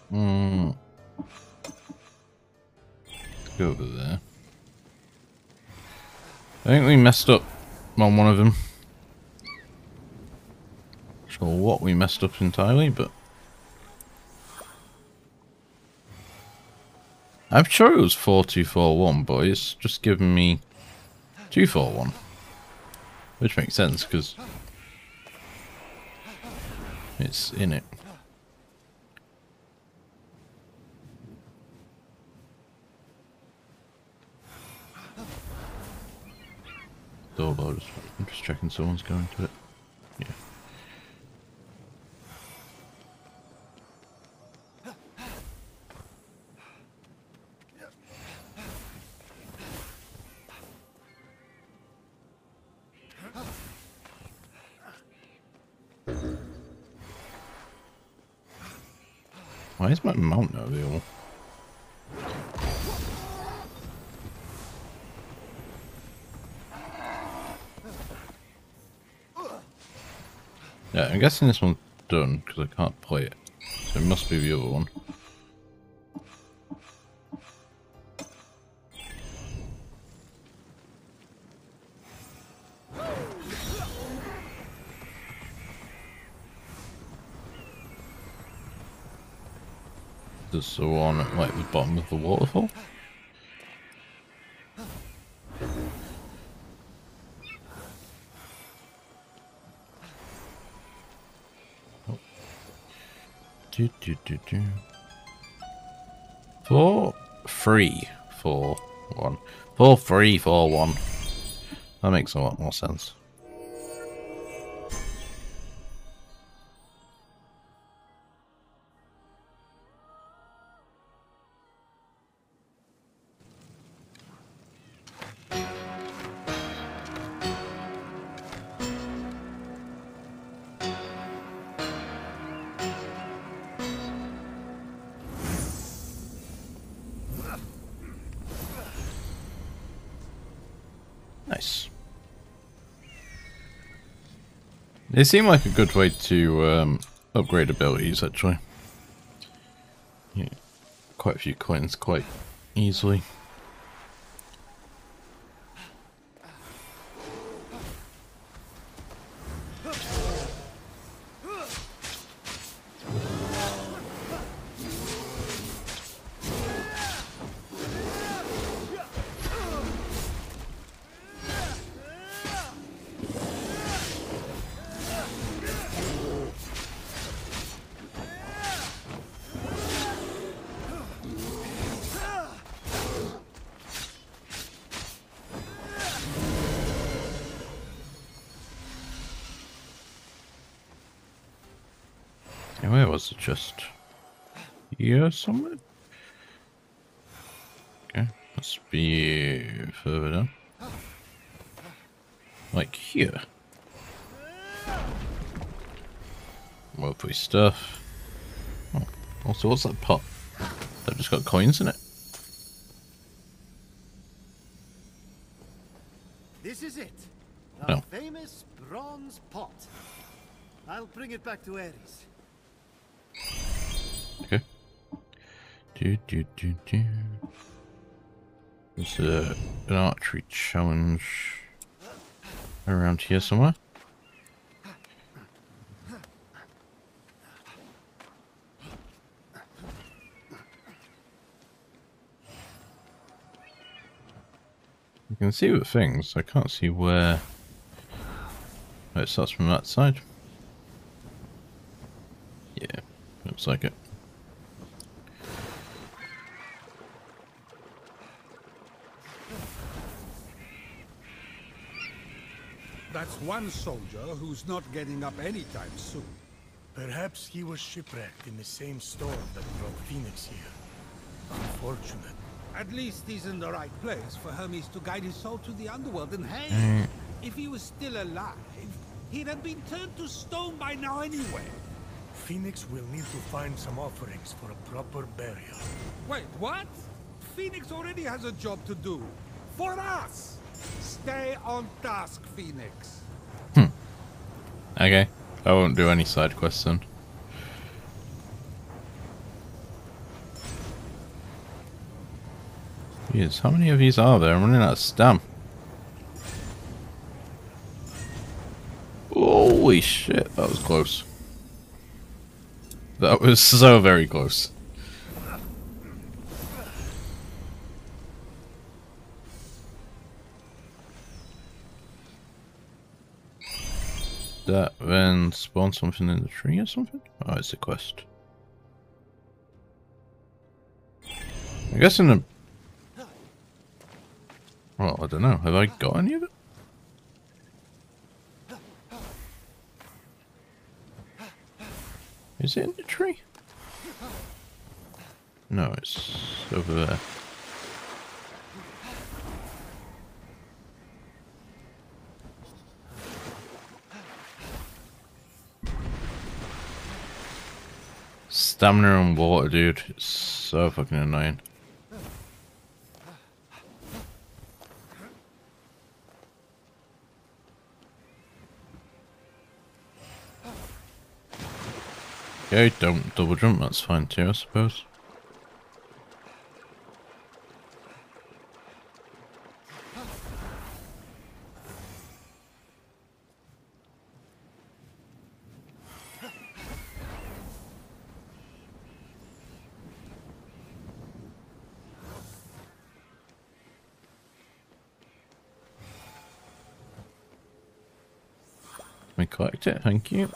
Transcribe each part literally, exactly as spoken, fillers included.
Hmm. Let's go over there. I think we messed up on one of them. Not sure what we messed up entirely, but I'm sure it was four two four one, but it's just given me two four one, which makes sense because it's in it. Door loaders. I'm just checking someone's going to it. Yeah. Why is my mount not available? Yeah, I'm guessing this one's done because I can't play it. So it must be the other one. This is the one at like the bottom of the waterfall. Oh. Do, do, do, do. Four, three, four, one. Four, three, four, one. That makes a lot more sense. Nice. They seem like a good way to um, upgrade abilities, actually. Yeah, quite a few coins, quite easily. Where was the chest? Here somewhere? Okay, must be further down. Like here. Lovely stuff. Oh, also, what's that pot? That just got coins in it. This is it. The No. famous bronze pot. I'll bring it back to Ares. Okay. Do, do, do, do. There's a, an archery challenge around here somewhere. You can see the things. I can't see where. Oh, it starts from that side. Yeah, looks like it. That's one soldier who's not getting up anytime soon. Perhaps he was shipwrecked in the same storm that brought Phoenix here. Unfortunate. At least he's in the right place for Hermes to guide his soul to the underworld. And hey, Mm. if he was still alive, he'd have been turned to stone by now anyway. Phoenix will need to find some offerings for a proper burial. Wait, what? Phoenix already has a job to do. For us! Stay on task, Phoenix. Okay, I won't do any side quests then. Jeez, how many of these are there? I'm running out of stam. Holy shit, that was close. That was so very close. That then spawn something in the tree or something? Oh, it's a quest. I guess in the... Well, I don't know. Have I got any of it? Is it in the tree? No, it's over there. Stamina and water, dude. It's so fucking annoying. Okay, don't double jump, that's fine too, I suppose. Let me collect it, thank you.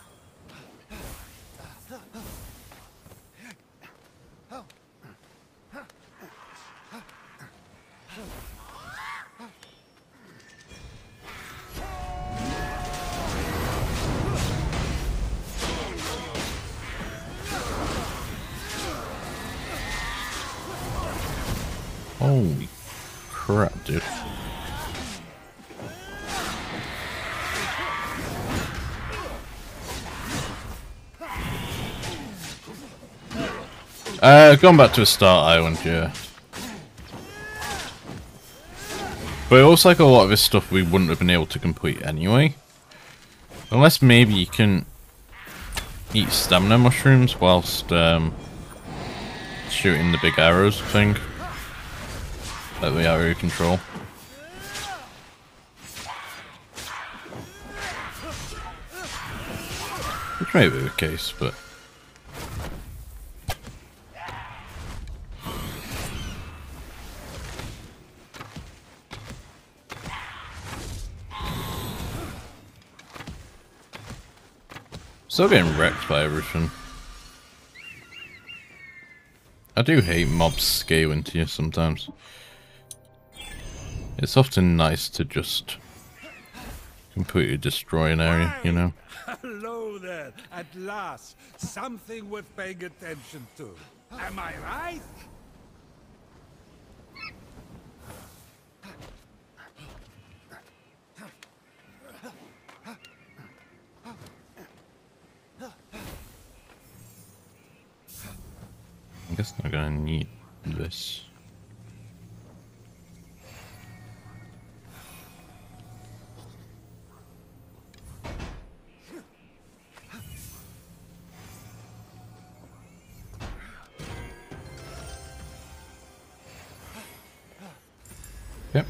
Holy crap, dude. Uh, going back to a start island, yeah. But it looks like a lot of this stuff we wouldn't have been able to complete anyway. Unless maybe you can eat stamina mushrooms whilst um, shooting the big arrows thing. Like the area control. Which may be the case, but... Still getting wrecked by everything. I do hate mobs scaling to you sometimes. It's often nice to just completely destroy an area, you know? Hello there, at last. Something worth paying attention to. Am I right? I guess I'm gonna need this. Yep.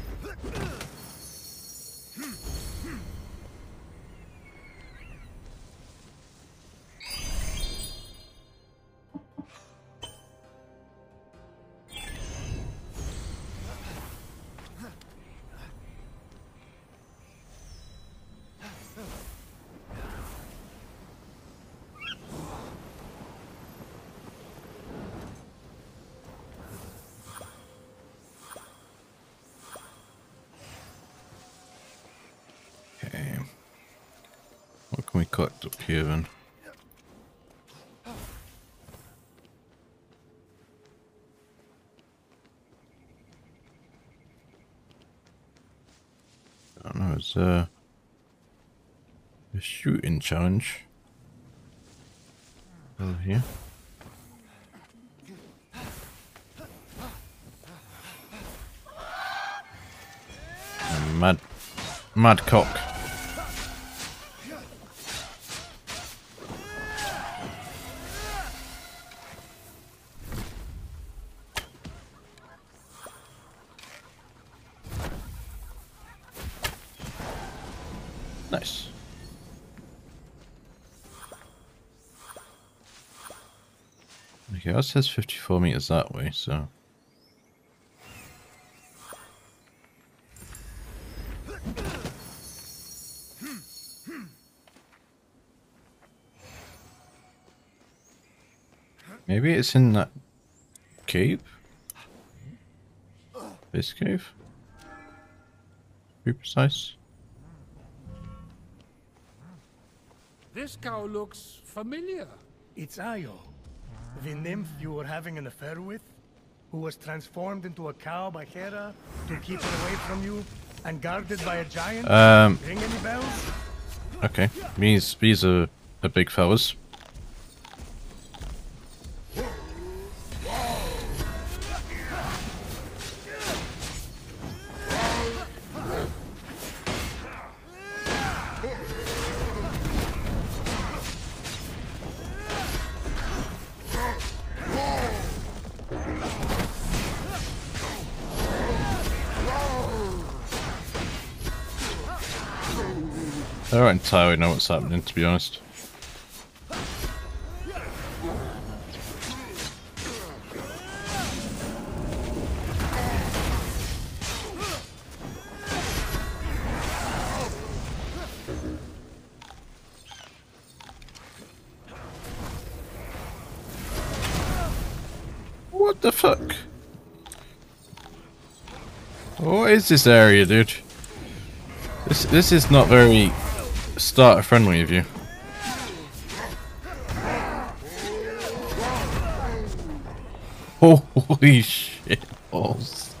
Okay. What can we collect up here then? I don't know, it's uh, a shooting challenge over here. A mad, mad cock. Nice. Okay, that says fifty-four meters that way, so... Maybe it's in that cave? This cave? Be precise. This cow looks familiar. It's Io, the nymph you were having an affair with, who was transformed into a cow by Hera to keep her away from you and guarded by a giant. Um. Ring any bells? Okay, these these are, are big fellas. I don't entirely know what's happening, to be honest. What the fuck? What is this area, dude? This this is not very starter friendly of you. Holy shit balls.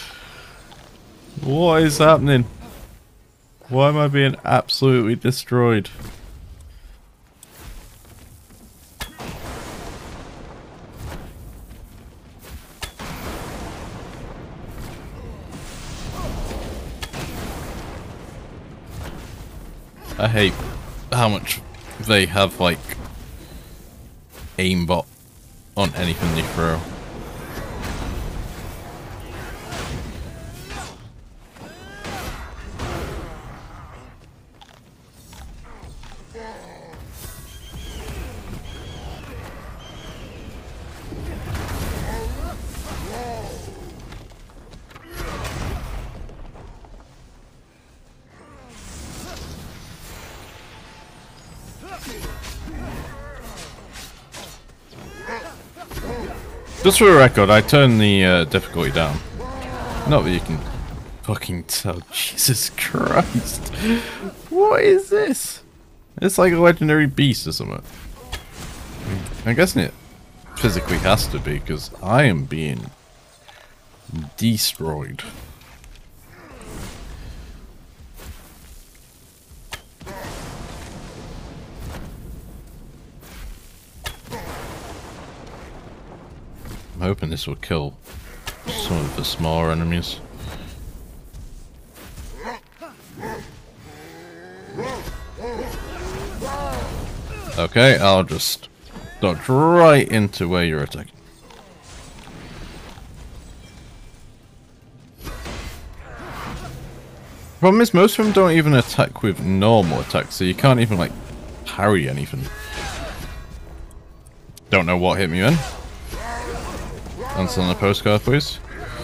What is happening? Why am I being absolutely destroyed? I hate how much they have, like, aimbot on anything they throw. Just for the record, I turned the uh, difficulty down. Not that you can fucking tell. Jesus Christ. What is this? It's like a legendary beast or something. I'm guessing it physically has to be, because I am being destroyed. I'm hoping this will kill some of the smaller enemies. Okay, I'll just dodge right into where you're attacking. Problem is, most of them don't even attack with normal attacks, so you can't even, like, parry anything. Don't know what hit me then. Answer on the postcard, please.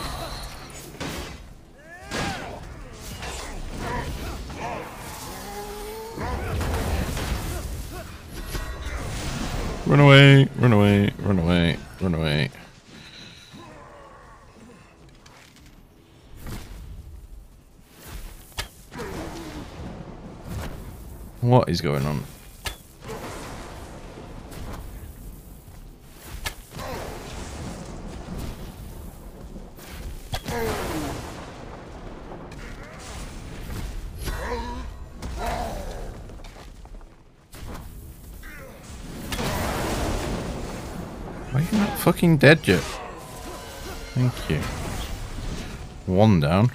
Run away, run away, run away, run away. What is going on? Why are you not fucking dead yet? Thank you. One down.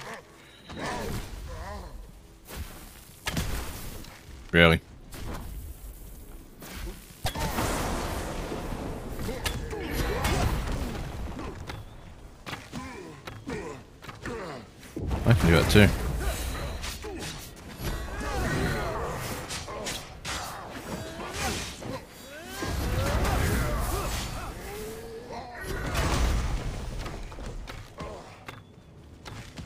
Really? I can do that too.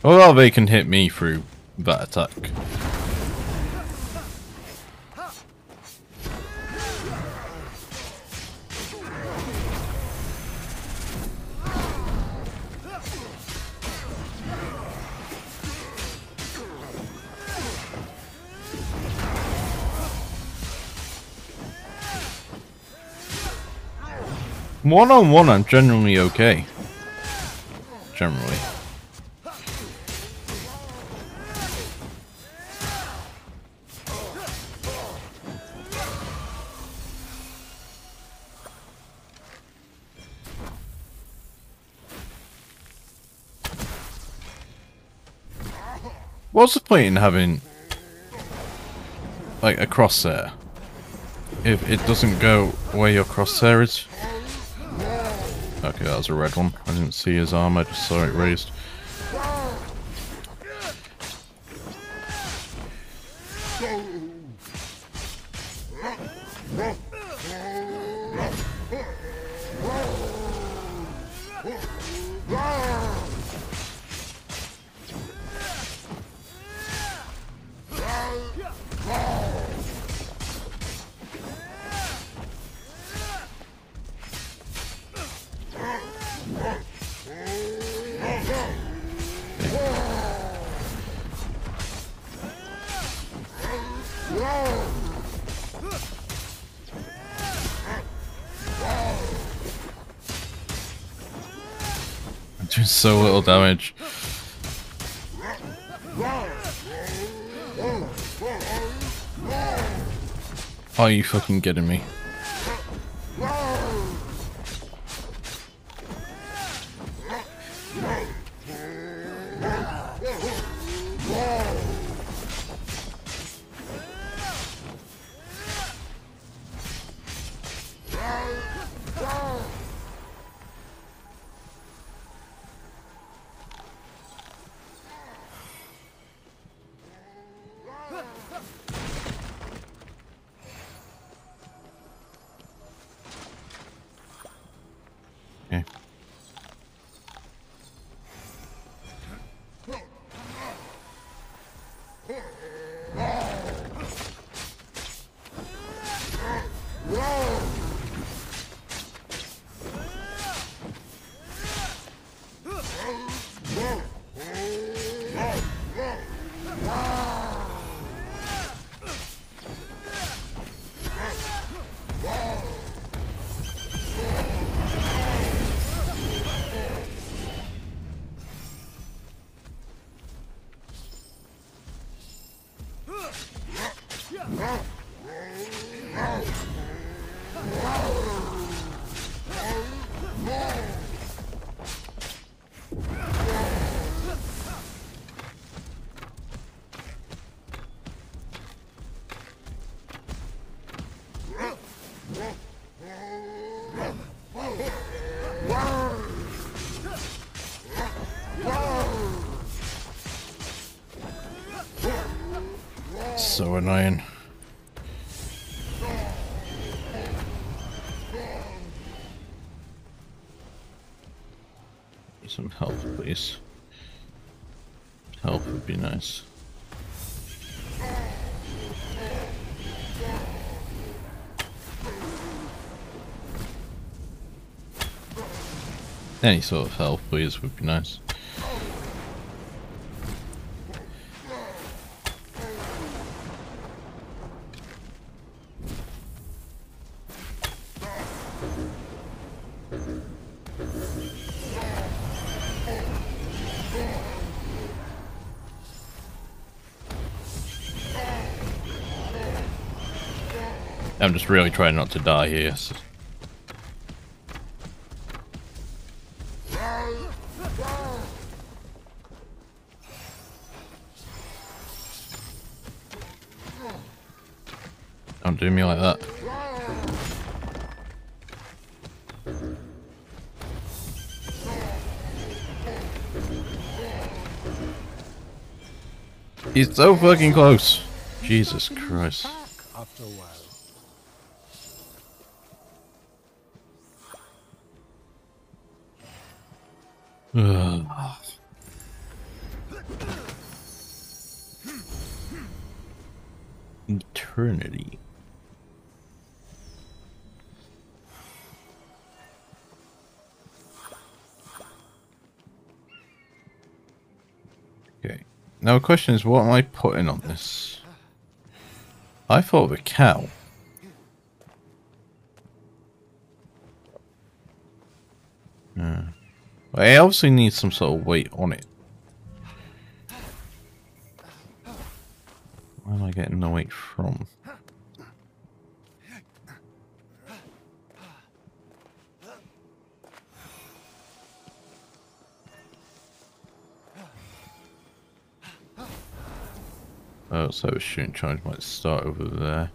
Or they can hit me through that attack. One on one, I'm generally okay. Generally. What's the point in having like a crosshair if it doesn't go where your crosshair is? Okay, that was a red one. I didn't see his arm, I just saw it raised. Doing so little damage. Are you fucking kidding me? Okay. So annoying. Need some help, please. Help would be nice. Any sort of help, please, would be nice. I'm just really trying not to die here. So. Don't do me like that. He's so fucking close. Jesus Christ. After a while. Ugh. Eternity. Okay. Now the question is, what am I putting on this? I thought of a cow. Yeah. I obviously need some sort of weight on it. Where am I getting the weight from? Oh, so a shooting charge might start over there.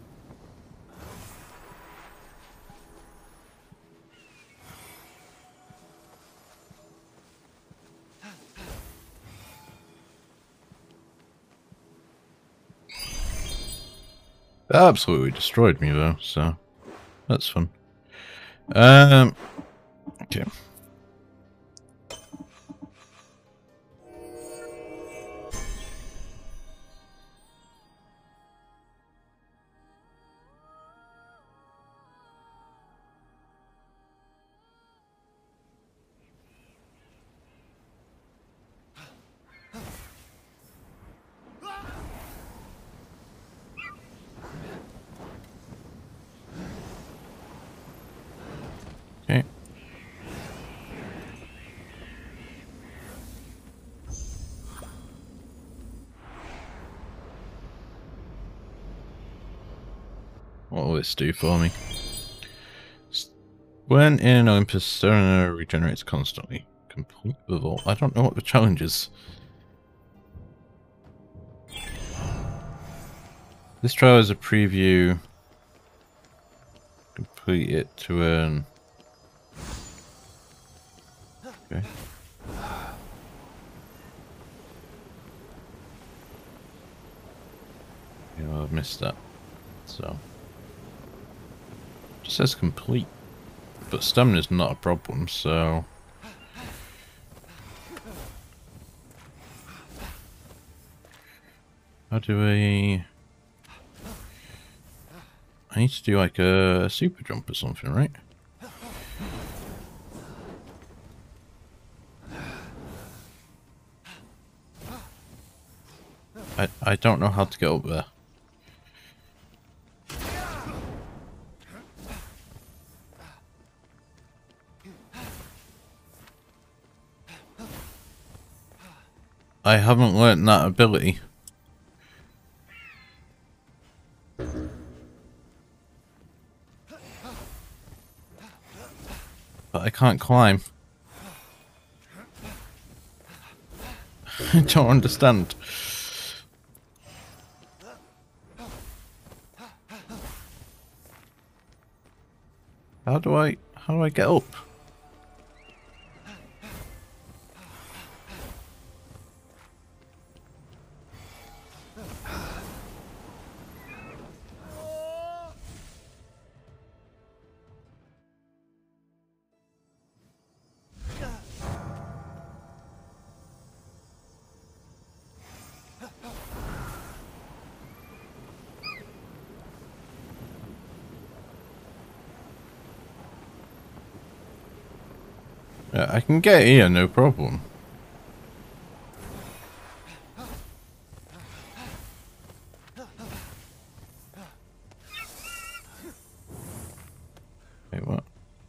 That absolutely destroyed me though, so that's fun. Um, okay. Okay. What will this do for me? When in Olympus, stamina regenerates constantly. Complete with all. I don't know what the challenge is. This trial is a preview. Complete it to earn. Okay. Yeah, well, I've missed that. So. It just says complete. But stamina is not a problem, so. How do I. I need to do like a super jump or something, right? I, I don't know how to get up there. I haven't learnt that ability. But I can't climb. I don't understand. How do I, how do I get up? Yeah, I can get here, no problem. Wait, what?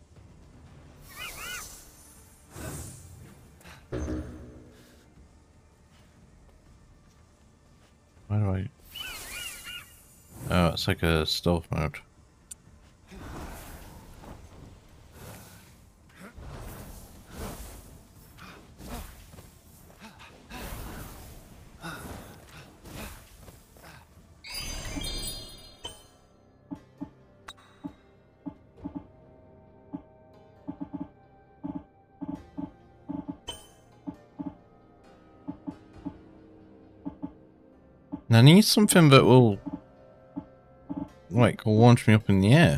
Why do I... Oh, it's like a stealth mode. I need something that will, like, launch me up in the air.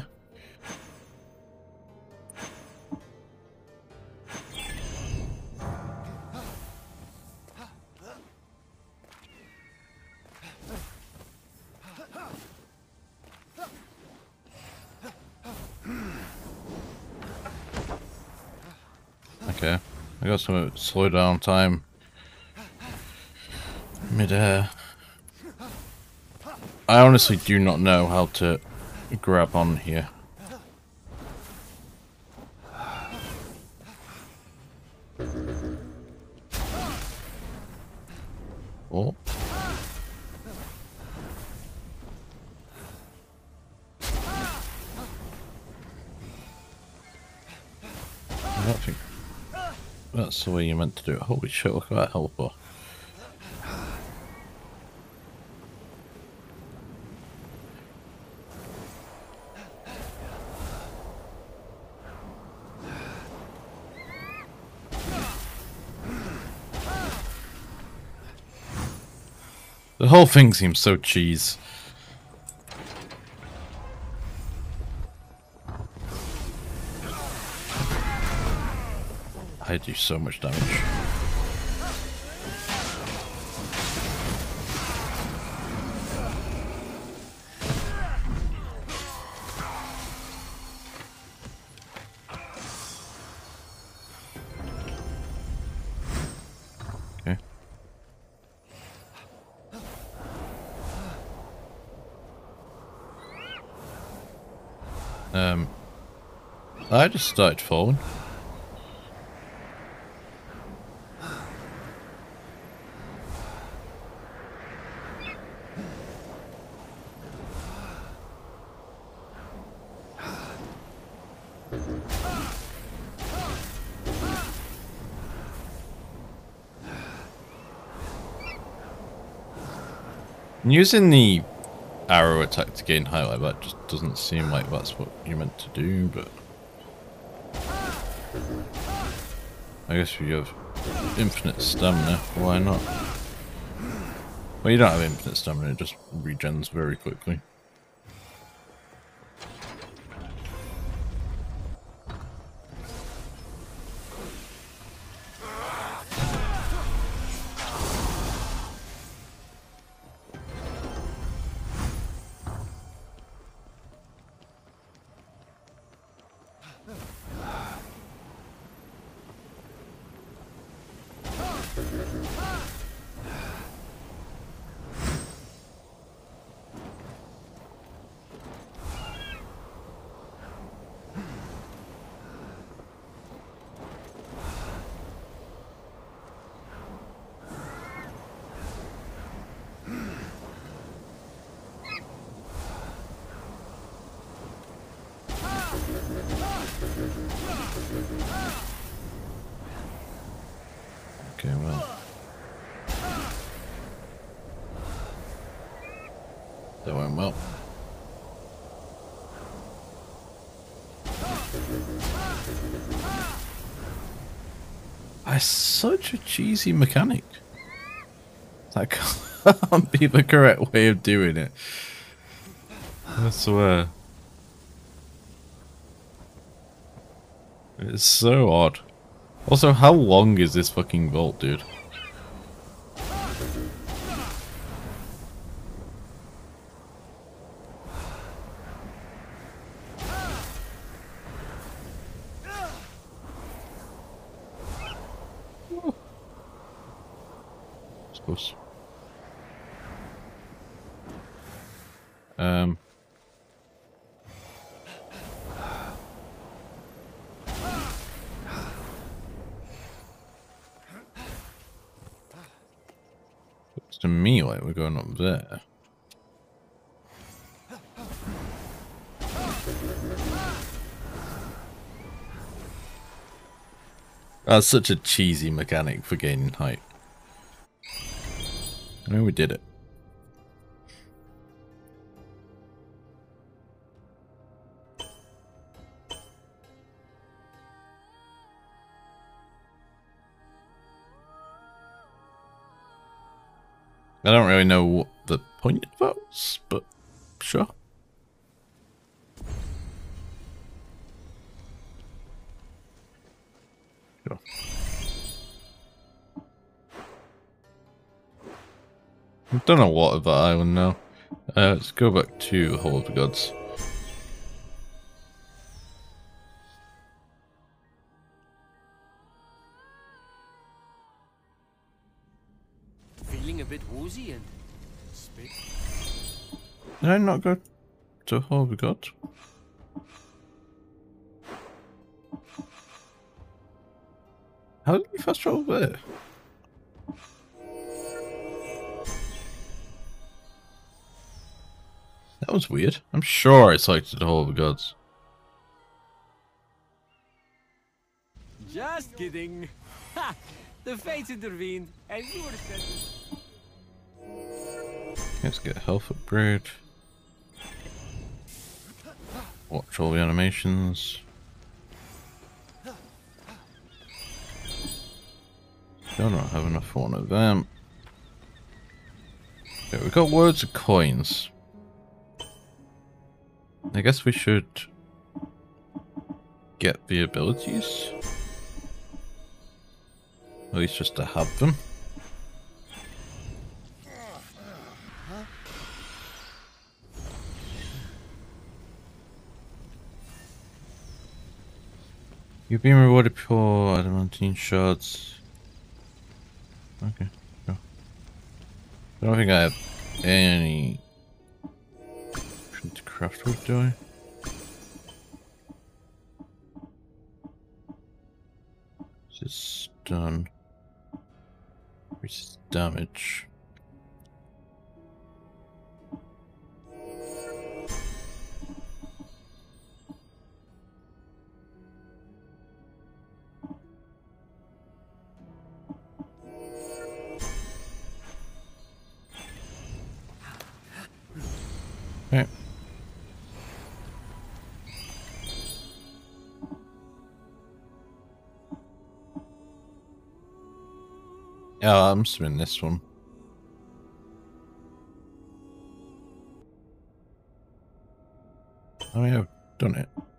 Okay. I got some slow down time. Mid-air. I honestly do not know how to grab on here. Oh. I don't think that's the way you meant to do it. Holy shit, look at that health bar. The whole thing seems so cheese. I do so much damage. Okay. Um, I just started falling. Using the arrow attack to gain height like that just doesn't seem like that's what you're meant to do, but I guess if you have infinite stamina, why not? Well, you don't have infinite stamina, it just regens very quickly. Okay, well. That went well. That's such a cheesy mechanic. That can't be the correct way of doing it. I swear. It's so odd. Also, how long is this fucking vault, dude? Suppose. Um. Looks to me like we're going up there. That's such a cheesy mechanic for gaining height. I know we did it. I don't really know what the point of that was, but sure. Sure. I've done a lot of that island now. Uh, let's go back to the Hall of the Gods. cozy and spit. Did I not go to Hall of the Gods? How did we fast travel there? That was weird. I'm sure I selected the Hall of the Gods. Just kidding. Ha! The fates intervened, and you were sent. Let's get a health upgrade. Watch all the animations. Still not have enough for one of them. Okay, we've got loads of coins. I guess we should get the abilities. At least just to have them. You've been rewarded for adamantine shards. Okay, sure. I don't think I have any option to craft wood, do I? This is done. Increases damage. Okay. Yeah, I'm assuming this one. Oh yeah, I've done it.